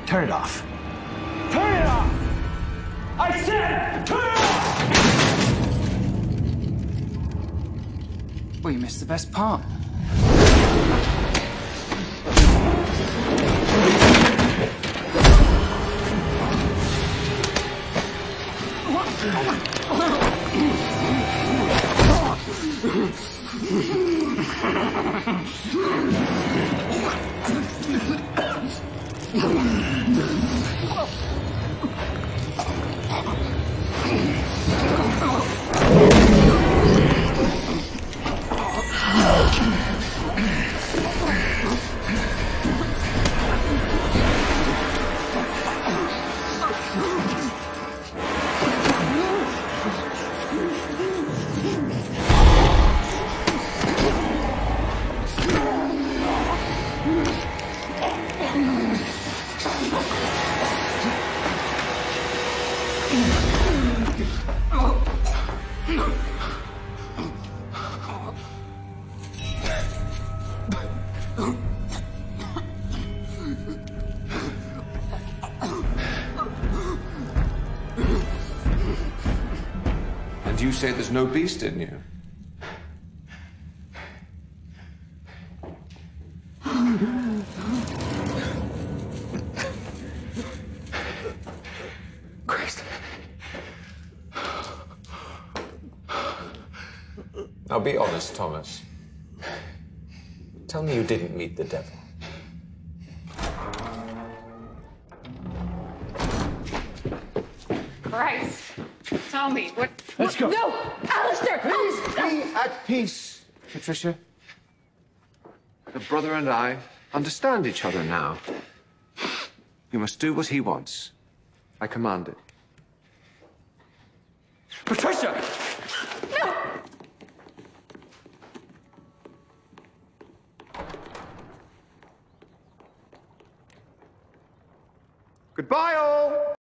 Turn it off. Turn it off! I said, turn it off! Well, you missed the best part. And you say there's no beast in you? Christ. Now be honest, Thomas. Tell me you didn't meet the devil. Christ. Tell me, what? Let's go. No! Alistair! Please be at peace. Patricia, the brother and I understand each other now. You must do what he wants. I command it. Patricia! No! Goodbye, all!